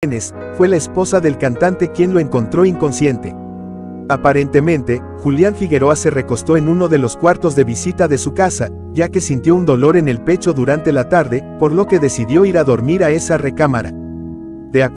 fue la esposa del cantante quien lo encontró inconsciente. Aparentemente, Julián Figueroa se recostó en uno de los cuartos de visita de su casa, ya que sintió un dolor en el pecho durante la tarde, por lo que decidió ir a dormir a esa recámara.